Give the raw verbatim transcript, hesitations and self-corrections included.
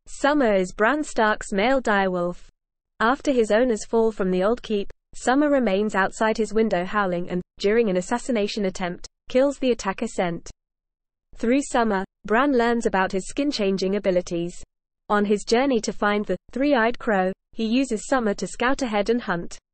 Summer is Bran Stark's male direwolf. After his owners fall from the old keep, Summer remains outside his window howling and, during an assassination attempt, kills the attacker sent. Through Summer, Bran learns about his skin-changing abilities. On his journey to find the three-eyed crow, he uses Summer to scout ahead and hunt.